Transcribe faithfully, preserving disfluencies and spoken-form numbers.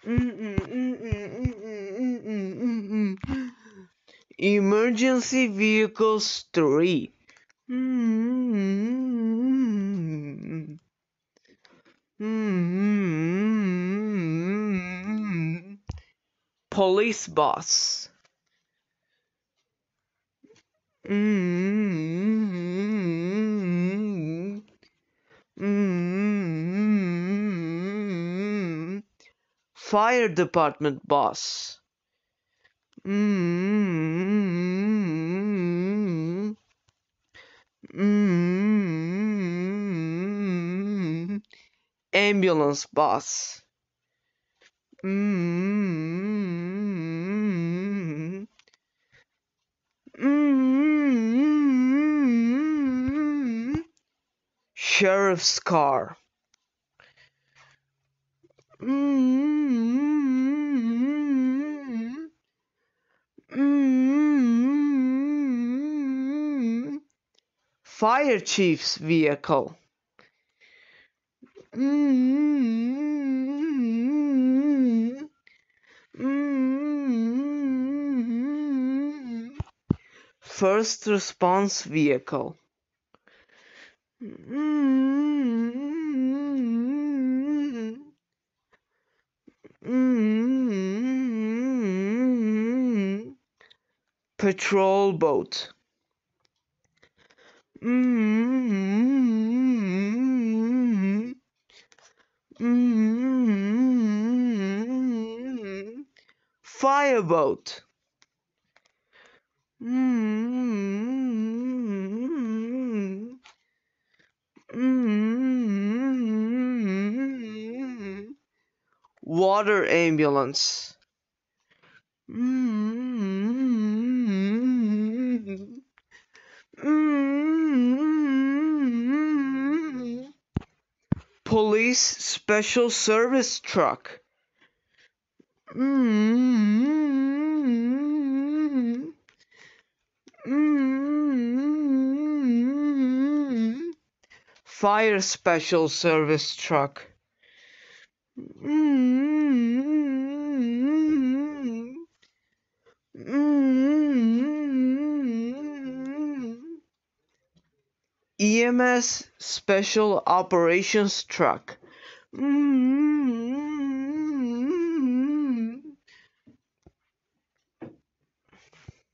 Emergency vehicles three. Police bus. Fire department bus. Ambulance bus. Sheriff's car. Fire chief's vehicle. First response vehicle. Patrol boat. Fireboat. Water ambulance. Police special service truck. Fire special service truck. E M S special operations truck.